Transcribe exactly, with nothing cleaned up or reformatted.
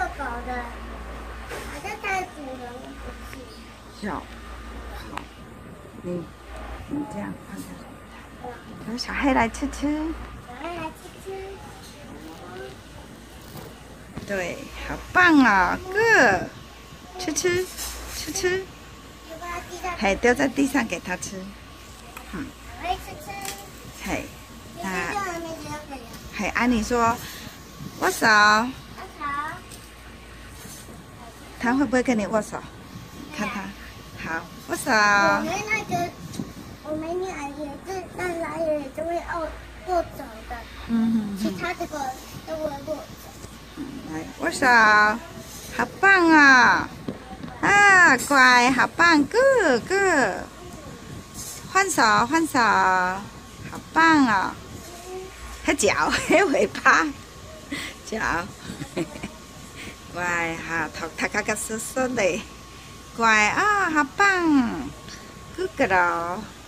狗的，好像它的主人不是。 有，好，你你这样放下来，然后小黑来吃吃。 小黑来吃吃。 对，好棒啊、哦、，Good， 吃吃吃吃。嘿，丢在地上给它吃。嗯。 小黑吃吃。 嘿， 那。 嘿，安妮说，握手。 握手。 他会不会跟你握手？看他。好，握手。 我们那个，我们俩也是，那来人也是会握握手的。嗯嗯。其他这个都会握手。 来，握手，好棒啊、哦！啊，乖，好棒 ，good good。换手，换手，好棒啊、哦！它脚，还尾巴，脚，乖，好，頭頭殼殼濕濕的，乖啊、哦，好棒 ，good girl。